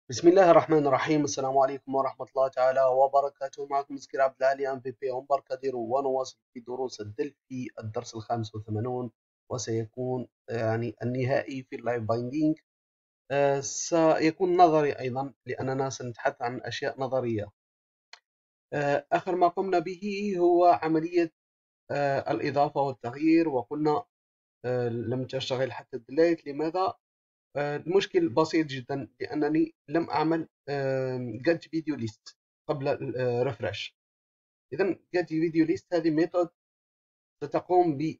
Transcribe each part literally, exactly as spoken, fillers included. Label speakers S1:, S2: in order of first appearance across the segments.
S1: بسم الله الرحمن الرحيم. السلام عليكم ورحمة الله تعالى وبركاته. معكم مسكير عبد العالي ام في بي هم بركادير، ونواصل في دروس الدل في الدرس الخامس والثمانون، وسيكون يعني النهائي في اللايف بايندينج. آه، سيكون نظري أيضا لأننا سنتحدث عن أشياء نظرية. آه، آخر ما قمنا به هو عملية آه، الإضافة والتغيير، وقلنا آه، لم تشتغل حتى الديليت. لماذا؟ آه، المشكل بسيط جدا، لأنني لم أعمل get video list قبل الريفرش. إذا get video list هذه ميثود ستقوم ب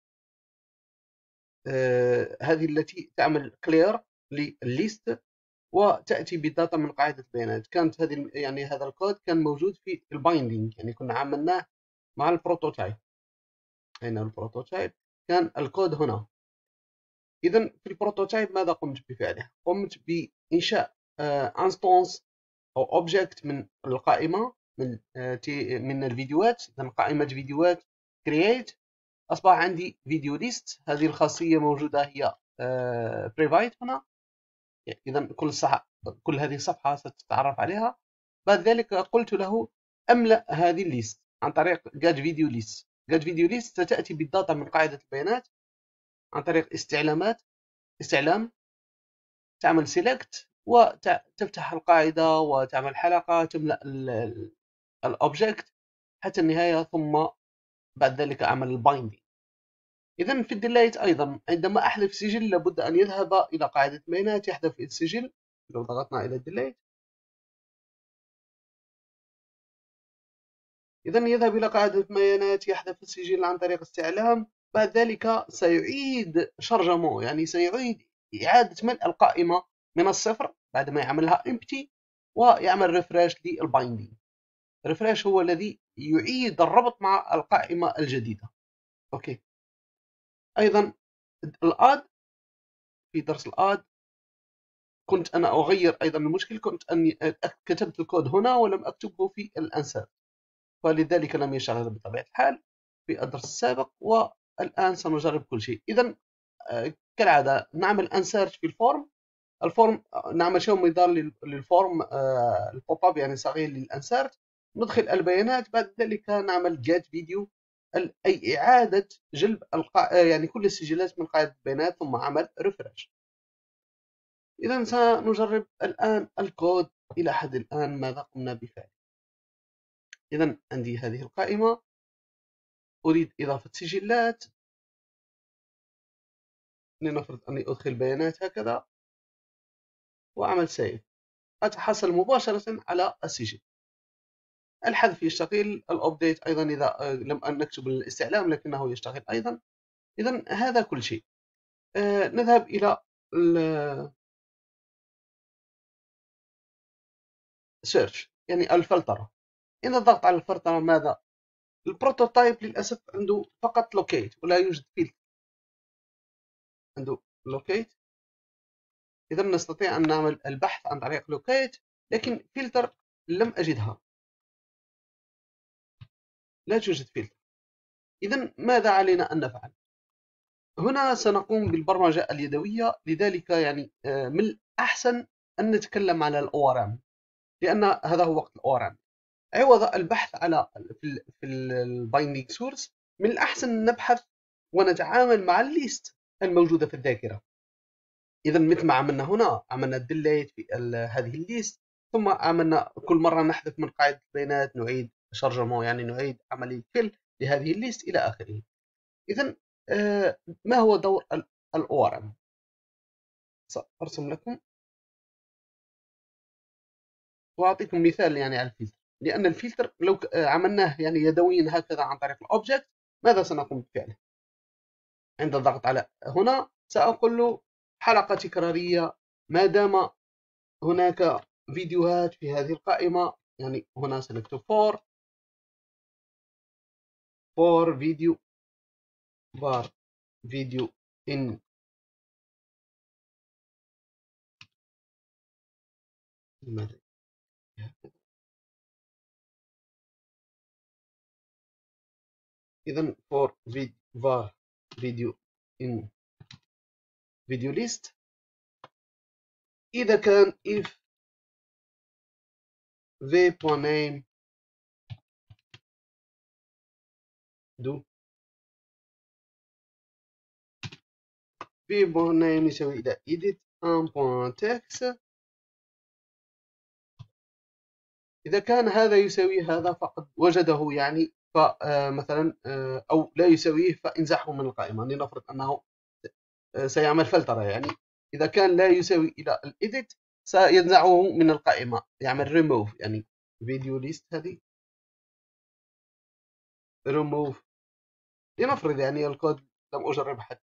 S1: آه، هذه التي تعمل clear للليست وتأتي بداتا من قاعدة البيانات. كانت هذه يعني هذا الكود كان موجود في البايندينج، يعني كنا عملناه مع البروتوتايب. أين البروتوتايب؟ كان الكود هنا. إذا في البروتوتايب ماذا قمت بفعله؟ قمت بإنشاء انستانس أو أوبجكت من القائمة من آه، من الفيديوهات. إذا قائمة فيديوهات create، أصبح عندي فيديو ليست. هذه الخاصية موجودة هي private هنا. إذا كل صح كل هذه الصفحة ستتعرف عليها. بعد ذلك قلت له أملأ هذه الليست عن طريق get video list. get video list ستأتي بالداتا من قاعدة البيانات عن طريق استعلامات استعلام، تعمل select وتفتح القاعدة وتعمل حلقة، تملأ الأوبجكت حتى النهاية، ثم بعد ذلك أعمل البايندينج. إذا في الديليت أيضا عندما أحذف سجل لابد أن يذهب إلى قاعدة بيانات يحذف السجل. لو ضغطنا إلى الديليت إذا يذهب إلى قاعدة بيانات يحذف السجل عن طريق استعلام. بعد ذلك سيعيد شرجمه، يعني سيعيد إعادة ملء القائمة من الصفر بعدما يعملها empty ويعمل ريفرش للبايندينج. ريفرش هو الذي يعيد الربط مع القائمة الجديدة. أوكي. أيضا الآد، في درس الآد كنت أنا أغير أيضا المشكل، كنت أني كتبت الكود هنا ولم أكتبه في الأنساب، فلذلك لم يشتغل بطبيعة الحال في الدرس السابق. والآن سنجرب كل شيء. إذا كالعادة نعمل انسيرش في الفورم. الفورم نعمل شو مدار للفورم البوب اب، يعني صغير للانسيرت. ندخل البيانات، بعد ذلك نعمل جيت فيديو، أي إعادة جلب القا... يعني كل السجلات من قاعدة البيانات، ثم عمل ريفرش. إذا سنجرب الآن الكود إلى حد الآن ماذا قمنا بفعله. إذا عندي هذه القائمة، أريد إضافة سجلات. لنفرض أني أدخل بيانات هكذا وأعمل سيف، أتحصل مباشرة على السجل. الحذف يشتغل، الأبديت أيضا إذا لم نكتب الاستعلام لكنه يشتغل أيضا. إذا هذا كل شيء. آه نذهب إلى السيرش، يعني الفلترة. إذا ضغط على الفلترة ماذا؟ البروتوتايب للأسف عنده فقط لوكيت ولا يوجد فيلتر. عنده لوكيت، إذا نستطيع أن نعمل البحث عن طريق لوكيت، لكن فلتر لم أجدها، لا توجد فلتر. إذا ماذا علينا أن نفعل؟ هنا سنقوم بالبرمجة اليدوية. لذلك يعني من الأحسن أن نتكلم على الأو آر إم، لأن هذا هو وقت الأو آر إم. عوض البحث على في في البايندينج سورس، من الأحسن نبحث ونتعامل مع الليست الموجودة في الذاكرة. إذا مثل ما عملنا هنا، عملنا ديليت في هذه الليست، ثم عملنا كل مرة نحذف من قاعدة البيانات، نعيد شرجمه، يعني نعيد عملية فيل لهذه الليست إلى آخره. إذا آه ما هو دور الأو آر إم؟ سأرسم لكم وأعطيكم مثال يعني على الفلتر. لأن الفلتر لو عملناه يعني يدويا هكذا عن طريق الأوبجكت، ماذا سنقوم بفعله؟ عند الضغط على هنا سأقول له حلقة تكرارية ما دام هناك فيديوهات في هذه القائمة. يعني هنا سنكتب for for video var video in إذا for vid var video in video list. إذا كان if v.name do v.name يساوي إلى edit un.text. إذا كان هذا يساوي هذا فقد وجده يعني، فمثلا أو لا يساويه فانزعه من القائمة. لنفرض أنه سيعمل فلترة، يعني إذا كان لا يساوي إلى الإيديت سينزعه من القائمة، يعمل ريموف. يعني فيديو ليست هذه ريموف. لنفرض يعني الكود لم أجرب حتى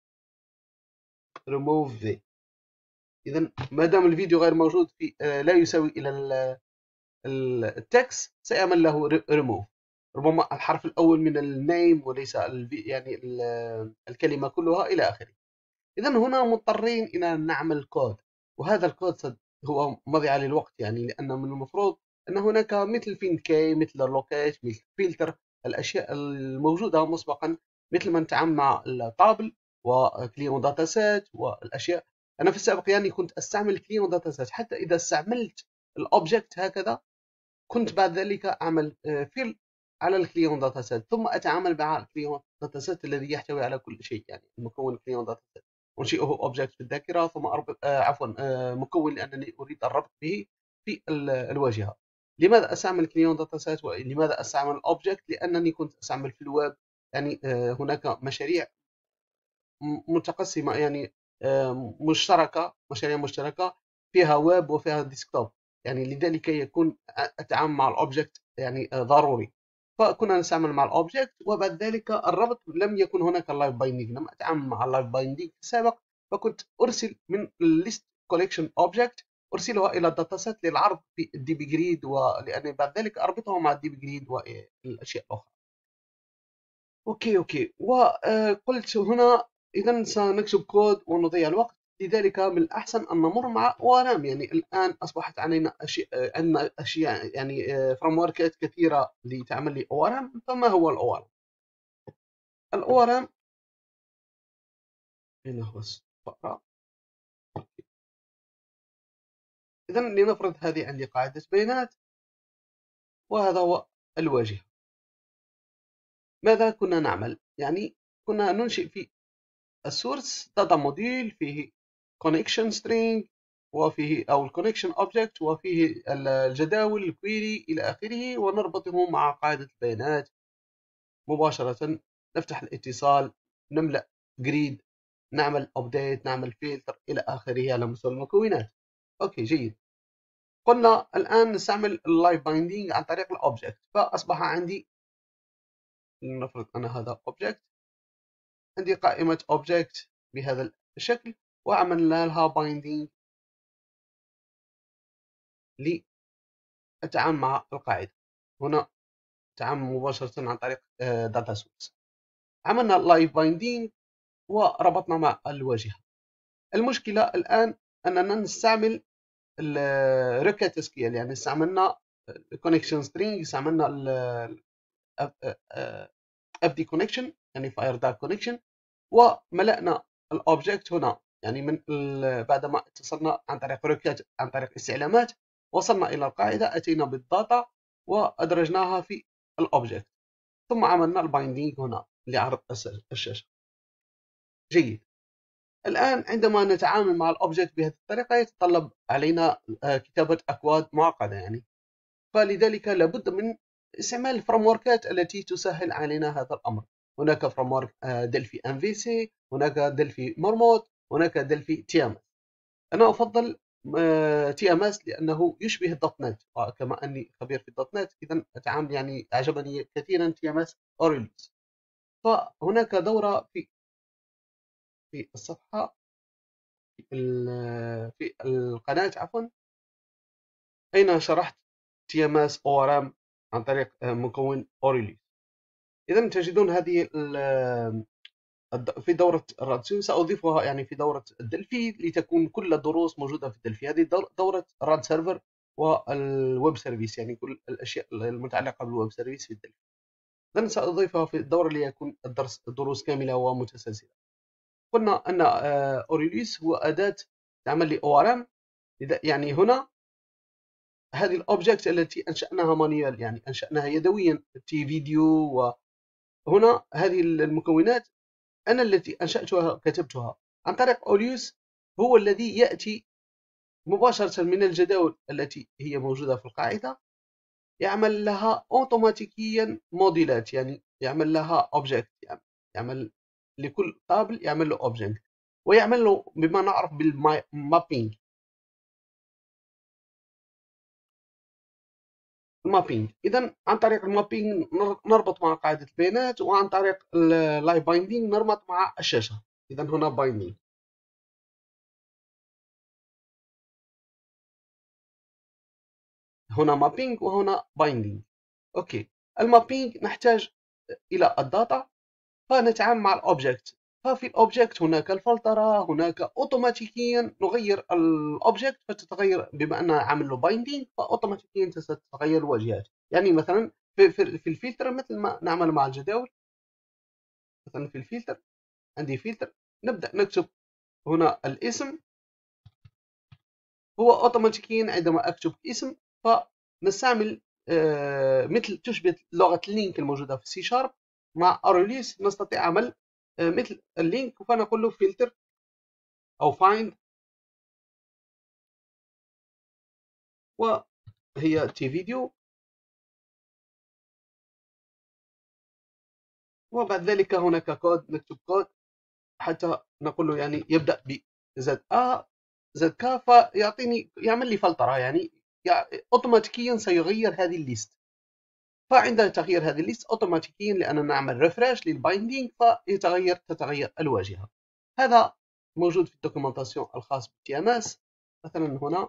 S1: ريموف في. إذا ما دام الفيديو غير موجود في لا يساوي إلى التكست سيعمل له ريموف. ربما الحرف الأول من النيم وليس يعني الكلمة كلها إلى آخره. إذا هنا مضطرين إلى أن نعمل كود، وهذا الكود هو مضيعة للوقت، يعني لأن من المفروض أن هناك مثل فين كي، مثل لوكيت، مثل فلتر، الأشياء الموجودة مسبقا، مثل ما نتعامل مع الطابل وكليون داتا سيت والأشياء. أنا في السابق يعني كنت أستعمل كليون داتا سيت، حتى إذا استعملت الأوبجكت هكذا كنت بعد ذلك أعمل فيل على الكليون داتا سيت، ثم أتعامل مع الكليون داتا سيت الذي يحتوي على كل شيء، يعني مكون كليون داتا سيت أنشئه أوبجكت في الذاكرة، ثم أربط آه عفوا آه مكون لأنني أريد الربط به في الواجهة. لماذا أستعمل كليون داتا سيت ولماذا أستعمل الأوبجكت؟ لأنني كنت أستعمل في الويب، يعني آه هناك مشاريع متقسمة، يعني آه مشتركة، مشاريع مشتركة فيها ويب وفيها ديسكتوب، يعني لذلك يكون التعامل مع الأوبجكت يعني آه ضروري. فكنا نستعمل مع الأوبجكت، وبعد ذلك الربط لم يكن هناك اللايف بايندينج. لم أتعامل مع اللايف بايندينج في السابق، فكنت أرسل من الليست كوليكشن أوبجكت أرسلها إلى الداتا سيت للعرض في الدي بي جريد، ولأن بعد ذلك أربطه مع الدي بي جريد والأشياء الأخرى. أوكي أوكي وقلت هنا إذا سنكتب كود ونضيع الوقت، لذلك من الأحسن أن نمر مع أورام. يعني الآن أصبحت علينا أشياء، عندنا أشياء يعني فريم وركات كثيرة لتعمل لي أورام. فما هو الأورام؟ الأورام هنا هو الفقرة. إذا لنفرض هذه عندي قاعدة بيانات، وهذا هو الواجهة. ماذا كنا نعمل؟ يعني كنا ننشئ في السورس داتا موديل فيه connection string وفيه أو الconnection object وفيه الجداول الكويري إلى آخره، ونربطه مع قاعدة البيانات مباشرة. نفتح الاتصال، نملأ جريد، نعمل update، نعمل filter إلى آخره على مستوى المكونات. أوكي جيد. قلنا الآن نستعمل اللايف بايندينج عن طريق الأوبجكت، فأصبح عندي لنفرض أن هذا object، عندي قائمة object بهذا الشكل، وعملنا لها بايندينج للتعامل مع القاعدة. هنا تعامل مباشرة عن طريق داتا سورس. عملنا لايف بايندينج وربطنا مع الواجهة. المشكلة الآن أننا نستعمل الريكت اسكيل، يعني استعملنا الكونكشن سترينج، استعملنا اف دي كونكشن يعني فاير داك كونكشن، وملأنا الأوبجكت هنا. يعني من بعدما اتصلنا عن طريق ريكت عن طريق استعلامات، وصلنا إلى القاعدة، أتينا بالداتا وأدرجناها في الأوبجكت، ثم عملنا البايندينج هنا لعرض الشاشة. جيد. الآن عندما نتعامل مع الأوبجكت بهذه الطريقة يتطلب علينا كتابة أكواد معقدة، يعني فلذلك لابد من استعمال الفريم وركات التي تسهل علينا هذا الأمر. هناك فريم ورك دلفي ام في سي، هناك دلفي مرموت، هناك دلفي تي ام اس. أنا أفضل تي ام اس لأنه يشبه الدوت نت، وكما أني خبير في الدوت نت إذا أتعامل يعني أعجبني كثيرا تي ام اس أوريليس. فهناك دورة في في الصفحة في القناة عفوا، أين شرحت تي ام اس اورام عن طريق مكون أوريليس. إذا تجدون هذه في دورة الراد، سأضيفها يعني في دورة الدلفي لتكون كل الدروس موجودة في الدلفي. هذه دورة الراد سيرفر والويب سيرفيس، يعني كل الأشياء المتعلقة بالويب سيرفيس في الدلفي. إذا سأضيفها في الدورة ليكون الدرس الدروس كاملة ومتسلسلة. قلنا أن أوريليس هو أداة تعمل لي أو آر إم، يعني هنا هذه الأوبجكت التي أنشأناها مانيوال، يعني أنشأناها يدويا، تي فيديو. وهنا هذه المكونات أنا التي أنشأتها كتبتها عن طريق أوليوس، هو الذي يأتي مباشرة من الجداول التي هي موجودة في القاعدة، يعمل لها أوتوماتيكيا موديلات، يعني يعمل لها أوبجكت، يعني يعمل لكل قابل يعمل له أوبجكت، ويعمل له بما نعرف بالمابينج. المابينج إذا عن طريق المابينج نربط مع قاعدة البيانات، وعن طريق اللايف بايندينج نربط مع الشاشة. إذا هنا بايندينج، هنا مابينج وهنا بايندينج. أوكي، المابينج نحتاج إلى الداتا، فنتعامل مع الأوبجكت. ففي الأوبجكت هناك الفلترة، هناك أوتوماتيكيا نغير الأوبجكت فتتغير، بما أننا عامل له بايندينج فأوتوماتيكيا ستتغير الواجهات. يعني مثلا في, في, في الفلتر مثل ما نعمل مع الجداول، مثلا في الفلتر عندي فلتر، نبدأ نكتب هنا الاسم، هو أوتوماتيكيا عندما أكتب اسم فنستعمل آه مثل تشبه لغة اللينك الموجودة في سي شارب مع أروليس، نستطيع عمل آه مثل اللينك، فنقول له فلتر أو find، وهي تي فيديو، وبعد ذلك هناك كود، نكتب كود حتى نقول له يعني يبدأ ب زد ا زد كا، فيعطيني يعمل لي فلترة، يعني اوتوماتيكيا سيغير هذه الليست. فعند تغيير هذه الليست اوتوماتيكيا لأننا نعمل ريفريش للبايندينج فيتغير تتغير الواجهة. هذا موجود في الدوكيومنتاسيون الخاص بالتي ام اس. مثلا هنا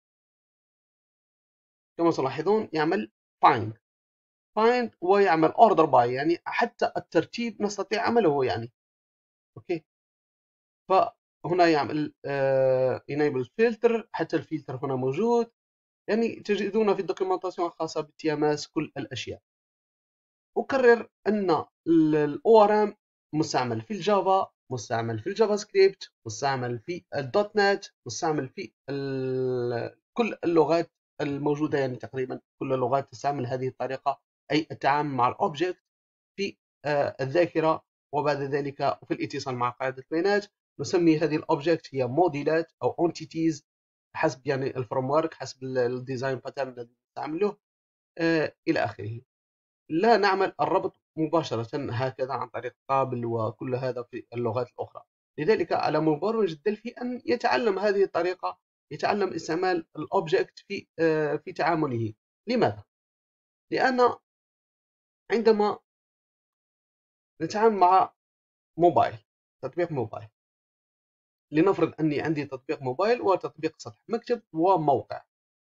S1: كما تلاحظون يعمل find find ويعمل order by، يعني حتى الترتيب نستطيع عمله يعني. اوكي، فهنا يعمل uh, enable filter، حتى الفلتر هنا موجود، يعني تجدون في الدوكيومنتاسيون الخاصة بالتي ام اس كل الأشياء. أكرر أن الأو ار ام مستعمل في الجافا، مستعمل في الجافا سكريبت، مستعمل في الدوت نت، مستعمل في كل اللغات الموجودة، يعني تقريبا كل اللغات تستعمل هذه الطريقة، أي التعامل مع الأوبجكت في الذاكرة، وبعد ذلك في الاتصال مع قاعدة البيانات. نسمي هذه الأوبجكت هي موديلات أو اونتيتيز حسب يعني الفريم ورك، حسب الديزاين باترن الذي نستعمله إلى آخره. لا نعمل الربط مباشرة هكذا عن طريق قابل وكل هذا في اللغات الأخرى. لذلك على مبرمج الدلفي أن يتعلم هذه الطريقة، يتعلم استعمال الأوبجكت في في تعامله. لماذا؟ لأن عندما نتعامل مع موبايل، تطبيق موبايل، لنفرض أني عندي تطبيق موبايل وتطبيق سطح مكتب وموقع،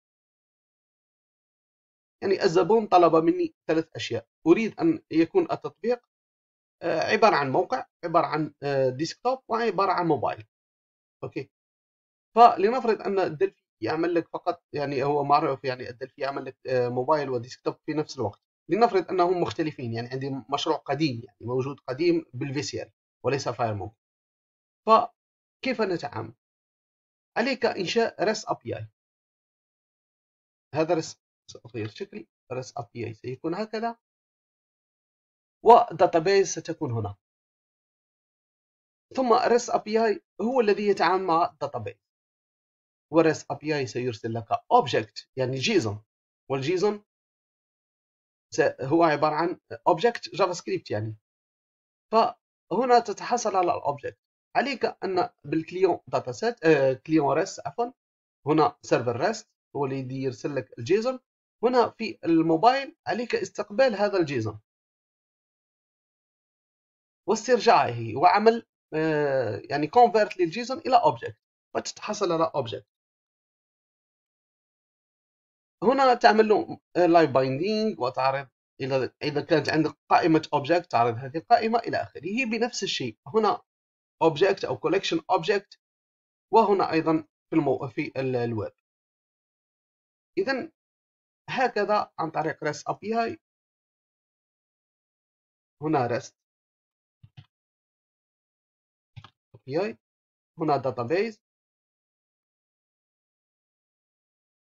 S1: يعني الزبون طلب مني ثلاث أشياء. أريد أن يكون التطبيق عبارة عن موقع، عبارة عن ديسكتوب، وعبارة عن موبايل. أوكي، فلنفرض أن الدلفي يعمل لك فقط، يعني هو معروف يعني الدلفي يعمل لك موبايل وديسكتوب في نفس الوقت. لنفرض أنهم مختلفين، يعني عندي مشروع قديم، يعني موجود قديم بالفي سي ال وليس فايرمونك. فكيف نتعامل؟ عليك إنشاء ريست أبي آي. هذا ريست، سأغير شكل ريست أبي آي سيكون هكذا، وداتابيز ستكون هنا، ثم ريست أبي آي هو الذي يتعامل مع الداتابيز، وريست أبي آي سيرسل لك أوبجكت يعني جيسون، والجيسون هو عبارة عن أوبجكت جافا سكريبت يعني. فهنا تتحصل على الأوبجكت، عليك أن بالكليون داتا سيت آه كليون ريست عفوا، هنا سيرفر ريست هو الذي يرسل لك الجيسون. هنا في الموبايل عليك استقبال هذا الجيسون واسترجاعه وعمل آه يعني كونفيرت للجيسون إلى أوبجكت، فتتحصل على أوبجكت. هنا تعمل له لايف بايندينج وتعرض، إذا إذا كانت عندك قائمة أوبجكت تعرض هذه القائمة إلى آخره. بنفس الشيء هنا أوبجكت أو كولكشن أوبجكت، وهنا أيضا في المو... في الويب. إذا هكذا عن طريق REST إيه بي آي. هنا REST إيه بي آي، هنا database،